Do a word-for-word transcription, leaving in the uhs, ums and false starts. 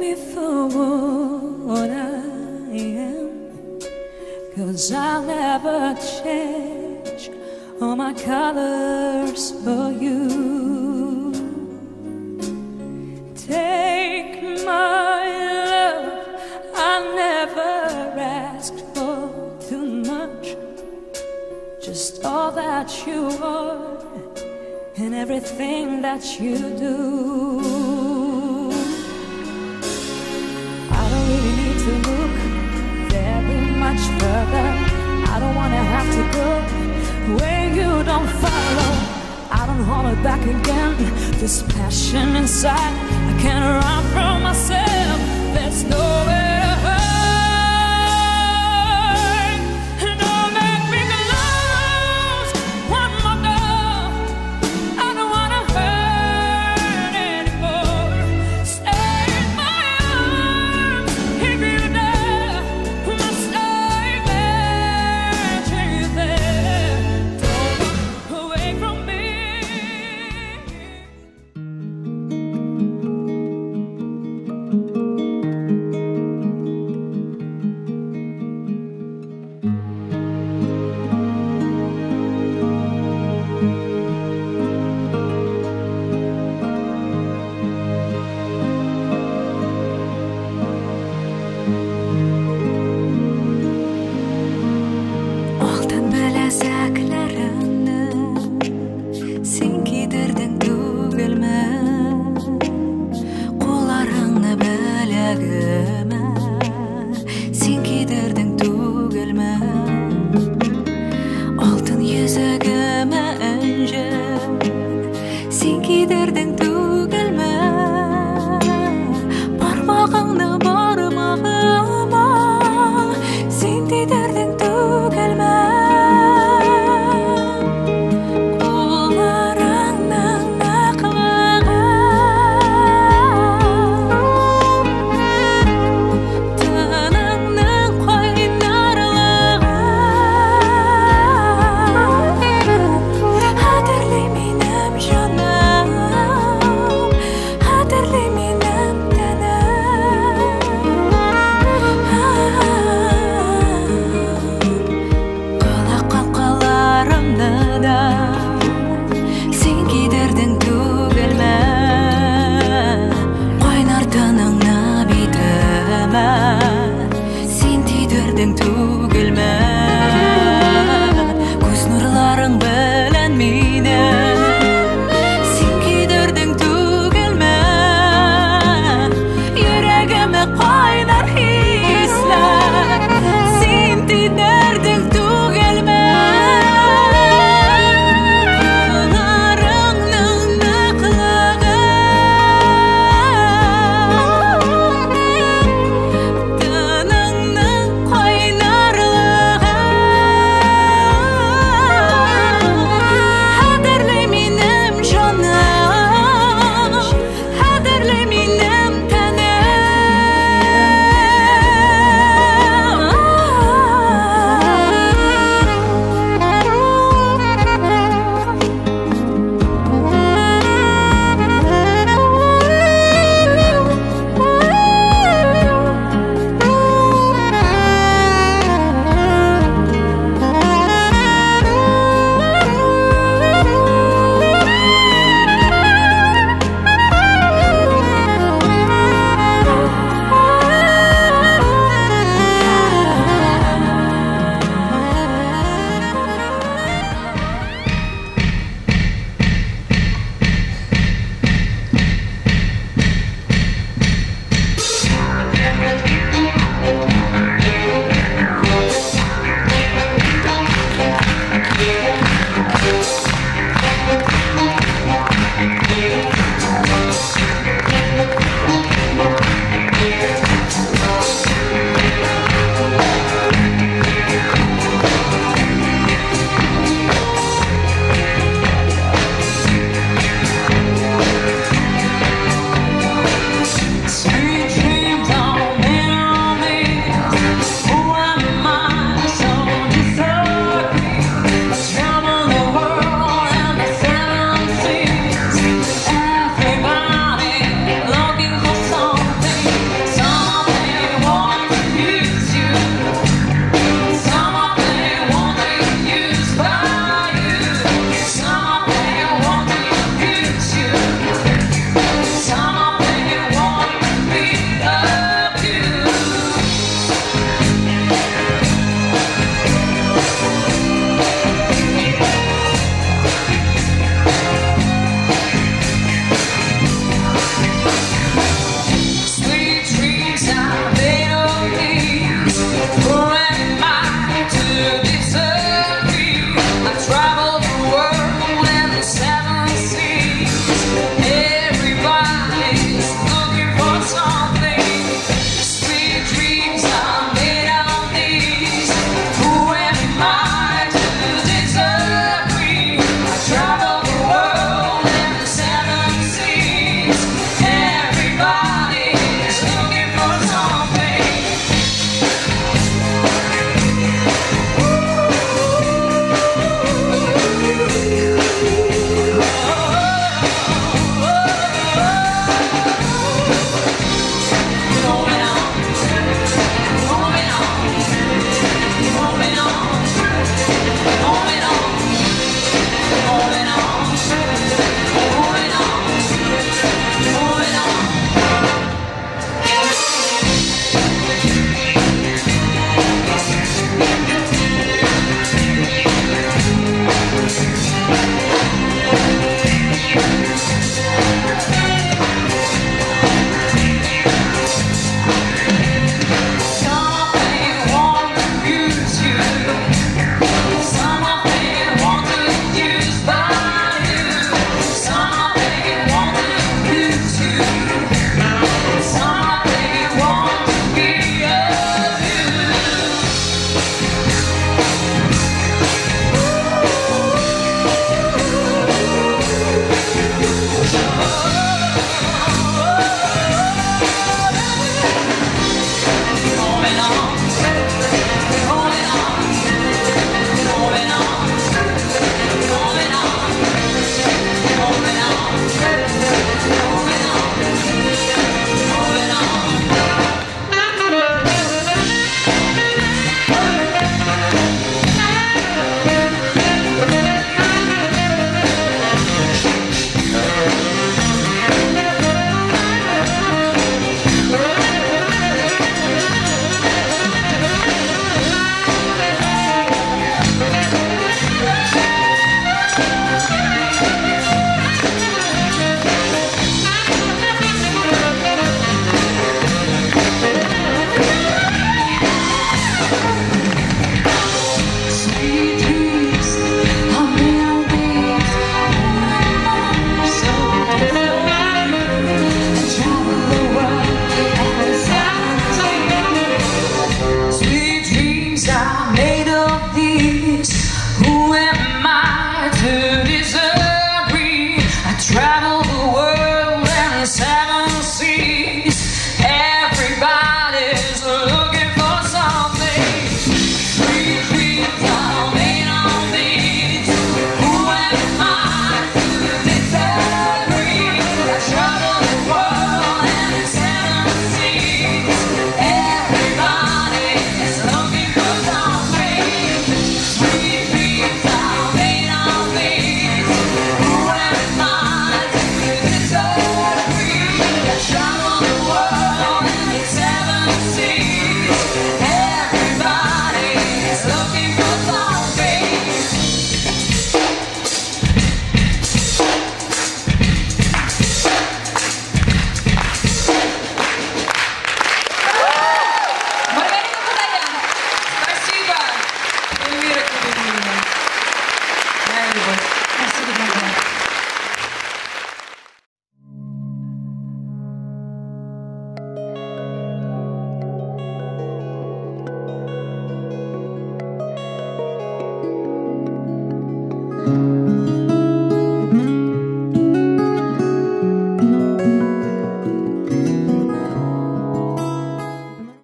me for what I am, 'cause I'll never change all my colors for you. Take my love, I'll never ask for too much, just all that you are and everything that you do. I don't really need to look very much further. I don't wanna have to go where you don't follow. I don't hold it back again. This passion inside, I can't run from myself. There's nowhere to hide. Don't make me close one more door. I don't wanna hurt anymore. Stay in my arms if you dare. Must stay there till you're there. Don't walk away from me. Алтын білезеклерімді сен кидірдің түгелме, қоларыңны білегім